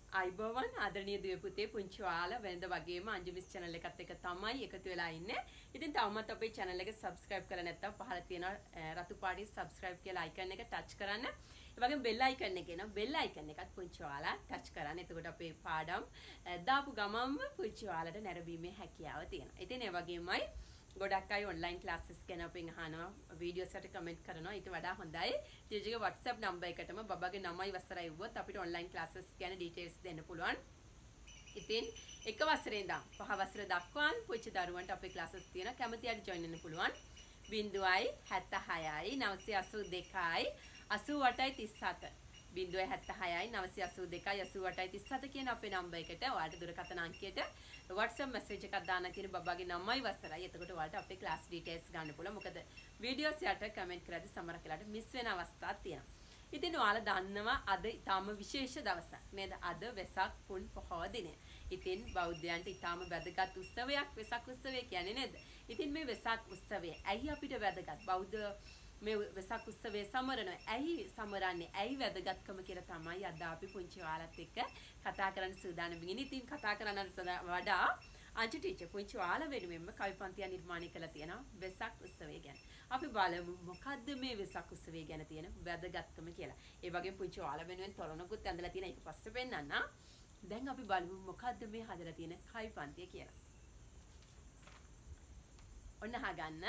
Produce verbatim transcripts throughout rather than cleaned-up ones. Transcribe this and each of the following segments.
අයිබෝවන් ආදරණීය දුවේ පුතේ පුංචි ඔයාලා වෙනද වගේම අංජුමිස් channel එකත් එක්ක තමයි එකතු වෙලා ඉන්නේ. ඉතින් තවමත් අපේ channel එක subscribe කරලා නැත්නම් පහළ තියෙන රතු පාටි subscribe කියලා icon එක touch කරන්න. ඒ වගේම bell icon එක එනවා. bell icon එකත් පුංචි ඔයාලා touch කරන්න. එතකොට අපේ පාඩම් දාපු ගමන්ම පුංචි ඔයාලට නැරඹීමේ හැකියාව තියෙනවා. ඉතින් ඒ වගේමයි ගොඩක් අය online classes ගැන අපෙන් අහනවා videos වලට comment කරනවා. ඊට වඩා හොඳයි ජීජිගේ WhatsApp number එකටම බබාගේ නමයි වසරයි වුවත් අපිට online classes ගැන details දෙන්න පුළුවන්. ඉතින් එක වසරේ ඉඳන් පහ වසර දක්වා පුංචි දරුවන්ට අපේ classes තියෙනවා. කැමති අය join වෙන්න පුළුවන්. බිංදුවයි හැත්තහයයි නවසිය අසූ දෙකයි අසූ අටයි තිස් හත බිංදුවයි හැත්තහයයි නවසිය අසූ දෙකයි අසූ අටයි තිස් හත කියන අපේ number එකට ඔයාලට දුරකථන අංකයට WhatsApp message එකක් දාන්න තියෙන බබාගේ නමයි වසරයි. එතකොට ඔයාලට අපේ class details ගන්න පුළුවන්. මොකද videos යට comment කරද්දී සමහර වෙලාවට miss වෙන අවස්ථා තියෙනවා. ඉතින් ඔයාලා දන්නවා අද ඊටාම විශේෂ දවසක් නේද? අද වෙසක් පුන් පොහොව දිනය. ඉතින් බෞද්ධයන්ට ඊටාම වැදගත් උත්සවයක් වෙසක් උත්සවය කියන්නේ නේද? ඉතින් මේ වෙසක් උත්සවය ඇයි අපිට වැදගත්? බෞද්ධ මේ වෙසක් උත්සවයේ සමරන ඇයි සමරන්නේ? ඇයි වැදගත්කම කියලා තමයි අද අපි පුංචි ඔයාලත් එක්ක කතා කරන්න සූදානම් වෙන්නේ. ඉතින් කතා කරන්නට වඩා අංජු ටීචර් පුංචි ඔයාලා වෙනුවෙන්ම කවි පන්තිය නිර්මාණය කළා තියෙනවා වෙසක් උත්සවය ගැන. අපි බලමු මොකද්ද මේ වෙසක් උත්සවය ගැන තියෙන වැදගත්කම කියලා. ඒ වගේම පුංචි ඔයාලා වෙනුවෙන් තොරණකුත් ඇඳලා තියෙන එක පස්සේ පෙන්නන්න. දැන් අපි බලමු මොකද්ද මේ හදලා තියෙන කවි පන්තිය කියලා. ඔන්න අහගන්න.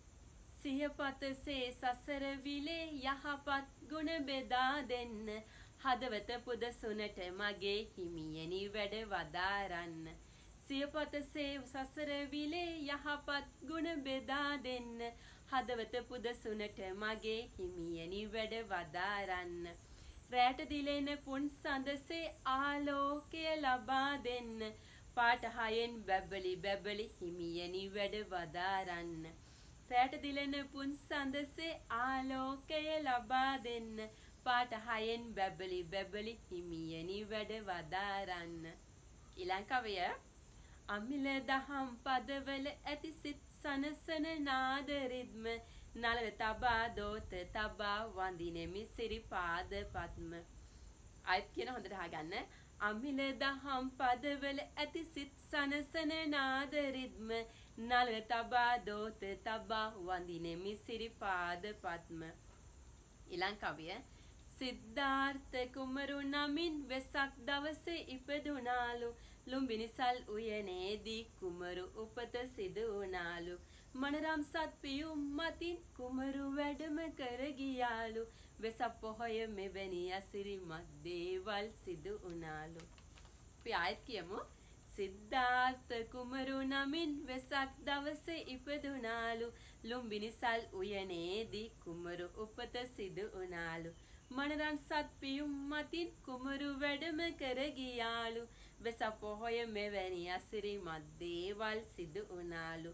සියපතසේ සසර විලේ යහපත් ගුණ බෙදා දෙන්න හදවත පුදසුනට මගේ හිමියනි වැඩ වදාරන්න. සියපතසේ සසර විලේ යහපත් ගුණ බෙදා දෙන්න හදවත පුදසුනට මගේ හිමියනි වැඩ වදාරන්න. රැට දිලෙන පුන් සඳසේ ආලෝකය ලබා දෙන්න පාට හයෙන් බැබලි බැබලි හිමියනි වැඩ වදාරන්න. රැට දිලෙන පුන් සඳසේ ආලෝකය ලබා දෙන්න පාට හයෙන් බැබලි බැබලි හිමියනි වැඩ වදාරන්න. ඊළඟ කවිය අමිල දහම් පදවල ඇති සිත් සනසන නාද රිද්ම නලල තබා දෝත තබා වඳිනෙමි සිරිපාද පද්ම. ආයත් කියන හොඳට අහගන්න. අමිල දහම් පදවල ඇති සිත් සනසන නාද රිද්ම නලල තබා දෝත තබා වඳිනෙමි සිරිපාද පද්ම. ඊළඟ කවිය සිද්ධාර්ථ කුමරු නමින් වෙසක් දවසේ ඉපදුනාලු ලුම්බිනිසල් උයනේදී කුමරු උපත සිදු වුණාලු මනරම් සත් පියුම් මතින් කුමරු වැඩම කර ගියාලු වෙසක් පොහොය මෙවැනි අසිරිමත් දේවල් සිදු වුණාලු. අපි ආයෙත් කියමු. සිද්ධාර්ථ කුමරු නමින් වෙසක් දවසේ ඉපදුනාලු ලුම්බිනිසල් උයනේදී කුමරු උපත සිදු වුණාලු මනරම් සත් පියුම් මතින් කුමරු වැඩම කර ගියාලු වෙසක් පොහොය මෙවැනි අසිරිමත් දේවල් සිදු වුණාලු.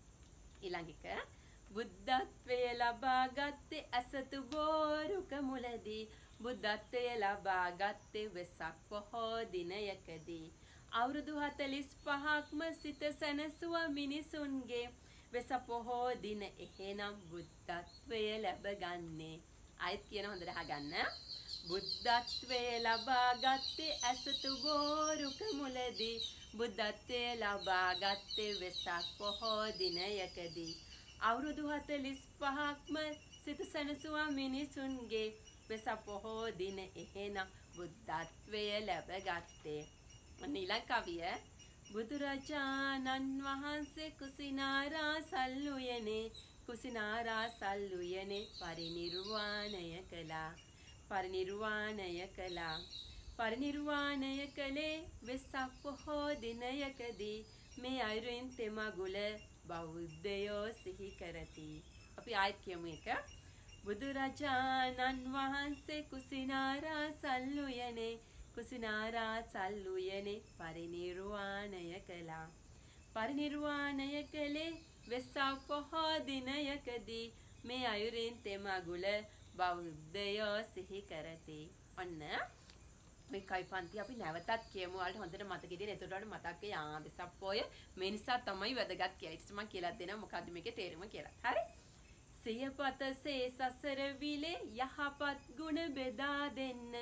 ඊළඟ එක බුද්ධත්වයේ ලබා ගත්තේ අසතු බෝරුක මුලදී බුද්ධත්වයේ ලබා ගත්තේ වෙසක් පොහෝ දිනයකදී අවුරුදු හතළිස් පහක්ම සිත සැනසුව මිනිසුන්ගේ වෙසක් පොහෝ දින එහෙනම් බුද්ධත්වයේ ලැබගන්නේ. ආයෙත් කියන හොඳට අහගන්න. බුද්ධත්වයේ ලබා ගත්තේ අසතු බෝරුක මුලදී බුද්ධත්වයේ ලබා ගත්තේ වෙසක් පොහෝ දිනයකදී අවුරුදු හතළිස් පහක්ම සිත සැනසුවා මිනිසුන්ගේ වෙසක් පොහෝ දින එහෙනම් බුද්ධත්වයේ ලැබගත්තේ. ඊළඟ කවිය බුදුරජාණන් වහන්සේ කුසිනාරා සල්ුයනේ කුසිනාරා සල්ුයනේ පරිනිර්වාණය කළා පරිනිර්වාණය කළා පරිනිර්වාණය කළේ වෙසක් පොහෝ දිනයකදී මේ අයුරින් තෙමගුල බෞද්ධයෝ සිහි කරති. අපි ආයෙත් කියමු එක. බුදුරජාණන් වහන්සේ කුසිනාරා සල්ුයනේ කුසිනාරා සල්ුයනේ පරිනිර්වාණය කළා පරිනිර්වාණය කළේ වෙසක් පොහෝ දිනයකදී මේ අයුරින් තෙමගුල බෞද්ධයෝ සිහි කරති. ඔන්න මේ කවි පන්ති අපි නැවතත් කියමු. ඔයාලට හොඳට මතකෙ තියෙන. එතකොට ඔයාලට මතක් වෙයි ආ වෙසක් පොය මේ නිසා තමයි වැදගත් කියලා. ඊට පස්සේ මම කියලා දෙනවා මොකද්ද මේකේ තේරුම කියලා. හරි? සියපතසේ සසර විලේ යහපත් ගුණ බෙදා දෙන්න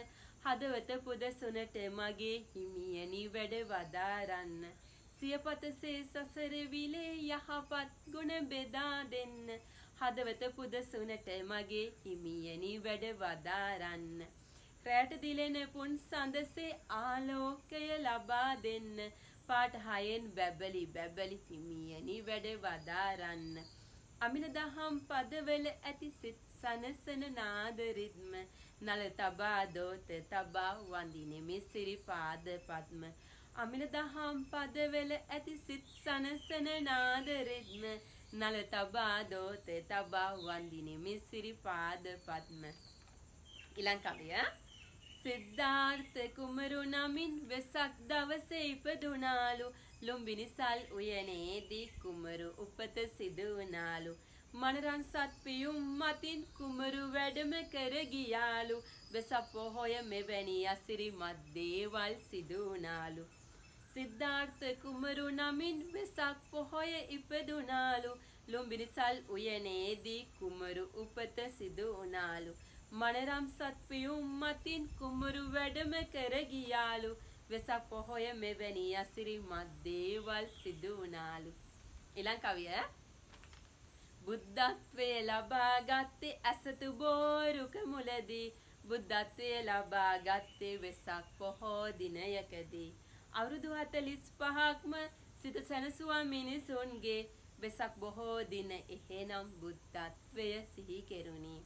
හදවත පුදසුනට මගේ හිමියනි වැඩ වදාරන්න සියපතසේ සසර විලේ යහපත් ගුණ බෙදා දෙන්න හදවත පුදසුනට මගේ හිමියනි වැඩ වදාරන්න රැට දිලෙන පුන් සඳසේ ආලෝකය ලබා දෙන්න පාට හයෙන් බැබලි බැබලි හිමියනි වැඩ වදාරන්න අමිල දහම් පදවල ඇති සිත් සනසන නාද රිද්ම නල තබා දෝත තබා වඳිනේ මේ සිරිපාද පද්ම අමිල දහම් පදවල ඇති සිත් සනසන නාද රිද්ම නල තබා දෝත තබා වඳිනේ මේ සිරිපාද පද්ම ඊළඟ කවිය සිද්ධාර්ථ කුමරු නමින් වෙසක් දවසේ ඉපදුනාලු ලුම්බිනි සල් උයනේදී කුමරු උපත සිදු වුණාලු මනරන් සත් පියුම් මතින් කුමරු වැඩම කර ගියාලු වෙසක් පොහොය මෙවැනි අසිරිමත් දේවල් සිදු වුණාලු සිද්ධාර්ථ කුමරු නමින් වෙසක් පොහොය ඉපදුනාලු ලුම්බිනි සල් උයනේදී කුමරු උපත සිදු වුණාලු මනරම් සත් පියුම් මතින් කුමරු වැඩම කර ගියාලු වෙසක් පොහොය මෙවැනි අසිරිමත් දේවල් සිදු වුණාලු ඊළඟ කවිය බුද්ධත්වයේ ලබා ගත්තේ අසතු බෝරුක මුලදී බුද්ධත්වයේ ලබා ගත්තේ වෙසක් පොහෝ දිනයකදී අවුරුදු හතළිස් පහක්ම සිත සැනසුවා මිනිසුන්ගේ වෙසක් බොහෝ දින එහෙනම් බුද්ධත්වය සිහි කෙරුණි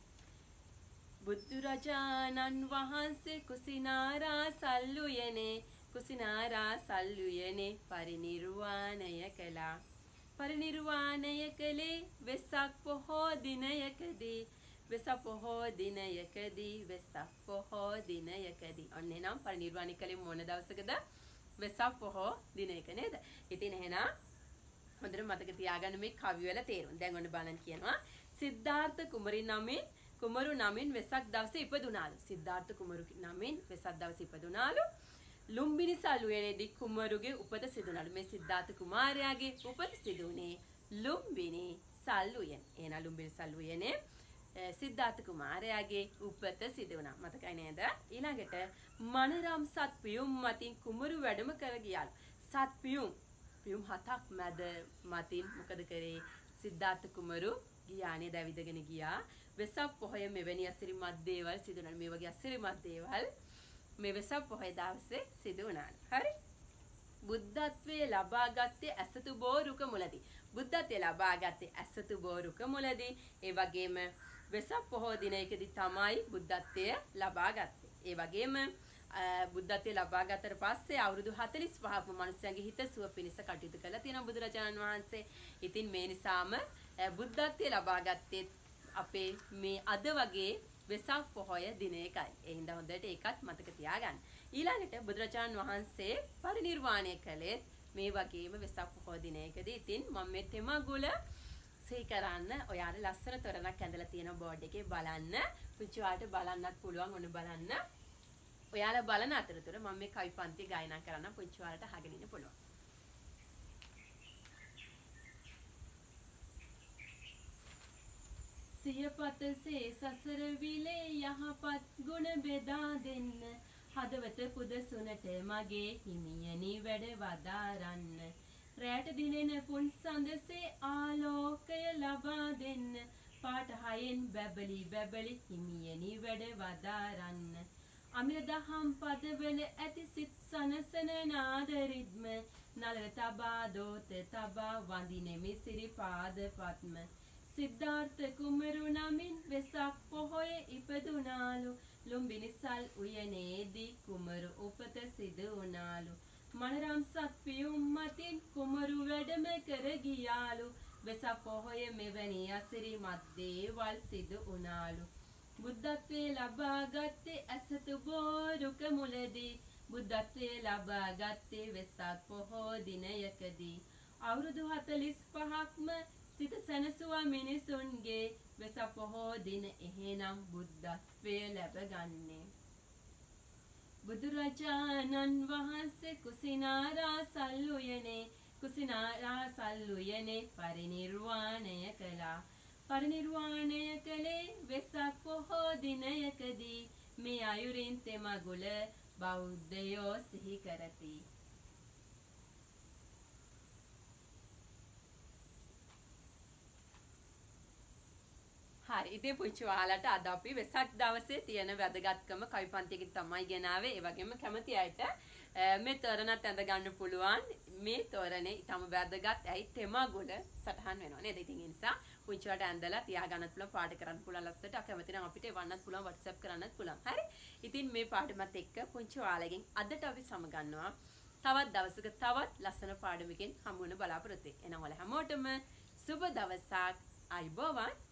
බුදුරජාණන් වහන්සේ කුසිනාරා සල්ලුයනේ කුසිනාරා සල්ලුයනේ පරිනිර්වාණය කළා පරිනිර්වාණය කළේ වෙසක් පොහෝ දිනයකදී වෙසක් පොහෝ දිනයකදී වෙසක් පොහෝ දිනයකදී ඔන්න එනම් පරිනිර්වාණය කළේ මොන දවසකද වෙසක් පොහෝ දිනයක නේද ඉතින් එහෙනම් හොඳට මතක තියාගන්න මේ කවි වල තේරුම දැන් ඔන්න බලන්න කියනවා සිද්ධාර්ථ කුමරින් නමින් කුමරු නමින් වෙසක් දවසේ ඉපදුනාලු සිද්ධාර්ථ කුමරු නමින් වෙසක් දවසේ ඉපදුනාලු ලුම්බිනි සල්ුවනේදී කුමරුගේ උපත සිදුනාලු මේ සිද්ධාර්ථ කුමාරයාගේ උපත සිදුනේ ලුම්බිනි සල්ුවන එන ලුම්බිනි සල්ුවනේ සිද්ධාර්ථ කුමාරයාගේ උපත සිදු වුණා මතකයි නේද ඊළඟට මනරම් සත් පියුම් මතින් කුමරු වැඩම කර ගියාලු සත් පියුම් පියුම් හතක් මැද මතින් මොකද කරේ සිද්ධාර්ථ කුමරු ගියානේ දැවිදගෙන ගියා වෙසක් පොහොය මෙවැනි අසිරිමත් දේවල් සිදු වුණා මේ වගේ අසිරිමත් දේවල් මේ වෙසක් පොහොය දවසේ සිදු වුණා හරි බුද්ධත්වයේ ලබා ගත්තේ අසතු බෝරුක මුලදී බුද්ධත්වයේ ලබා ගත්තේ අසතු බෝරුක මුලදී ඒ වගේම වෙසක් පොහොය දිනයකදී තමයි බුද්ධත්වය ලබා ගත්තේ ඒ වගේම බුද්ධත්වයේ ලබා ගත්තට පස්සේ අවුරුදු හතළිස් පහක්ම මිනිස්යන්ගේ හිත සුව පිණිස කටයුතු කළා තියෙනවා බුදුරජාණන් වහන්සේ ඉතින් මේ නිසාම බුද්ධත්වයේ ලබා ගත්තේ අපේ මේ අද වගේ වෙසක් පොහොය දිනයකයි. ඒ හින්දා හොඳට ඒකත් මතක තියාගන්න. ඊළඟට බුදුරජාණන් වහන්සේ පරිනිර්වාණය කළේ මේ වගේම වෙසක් පොහොය දිනයකදී. ඉතින් මම මේ තෙමගුල සිහි කරන්න ඔයාලා ලස්සන තොරණක් ඇඳලා තියෙන බෝඩ් එකේ බලන්න. පුංචි ඔයාලට බලන්නත් පුළුවන් ඔන්න බලන්න. ඔයාලා බලන අතරතුර මම මේ කවි පන්ති ගායනා කරන්න පුංචි ඔයාලට අහගෙන ඉන්න පුළුවන්. සියපතසේ සසර විලේ යහපත් ගුණ බෙදා දෙන්න හදවත පුදසුනට මගේ හිමියනි වැඩ වදාරන්න රැට දිනෙන පුන් සඳසේ ආලෝකය ලබා දෙන්න පාට හයෙන් බැබලි බැබලි හිමියනි වැඩ වදාරන්න අමිල දහම් පදවල ඇති සිත් සනසන නාද රිද්ම නල තබා දෝත තබා වඳිනේ මිසිරි පාද පත්ම සිද්ධාර්ථ කුමරු නමින් වෙසක් පොහොය ඉපදුනාලු ලුම්බිනි සල් උයනේදී කුමරු උපත සිදු වුණාලු මනරම් සත් පියුම් මතින් කුමරු වැඩම කර ගියාලු වෙසක් පොහොය මෙවැනි අසිරිමත් දේවල් සිදු වුණාලු බුද්ධත්වයේ ලබා ගත්තේ අසතු බෝරුක මුලදී බුද්ධත්වයේ ලබා ගත්තේ වෙසක් පොහොය දිනයකදී අවුරුදු හතළිස් පහක්ම සිත සැනසුවා මිනිසුන්ගේ වෙසක් පොහොය දින එහෙනම් බුද්ධත්වය ලැබගන්නේ බුදුරජාණන් වහන්සේ කුසිනාරා සල්ුයනේ කුසිනාරා සල්ුයනේ පරිනිර්වාණය කළා පරිනිර්වාණය කළේ වෙසක් පොහොය දිනයකදී මේ අයුරින් තෙමගුල බෞද්ධයෝ සිහි කරති. හරි ඉතින් පුංචි ඔයාලට අද අපි වෙසක් දවසේ තියෙන වැදගත්කම කවි පන්තියකින් තමයි ගෙනාවේ. ඒ වගේම කැමති අයට මේ තොරණත් ඇඳ ගන්න පුළුවන්. මේ තොරණේ ඊටම වැදගත්. ඇයි තෙමගුල සටහන් වෙනවා නේද? ඉතින් ඒ නිසා පුංචි ඔයාලට ඇඳලා තියා ගන්නත් පුළුවන්, පාඩ කරන්න පුළුවන් ලස්සට. කැමති නම් අපිට එවන්නත් පුළුවන්, WhatsApp කරන්නත් පුළුවන්. හරි. ඉතින් මේ පාඩමත් එක්ක පුංචි ඔයාලගෙන් අදට අපි සමගන්නවා. තවත් දවසක තවත් ලස්සන පාඩමකින් හමු වෙන බලාපොරොත්තු වෙනවා. එහෙනම් ඔයාලා හැමෝටම සුබ දවසක්. අයුබෝවන්.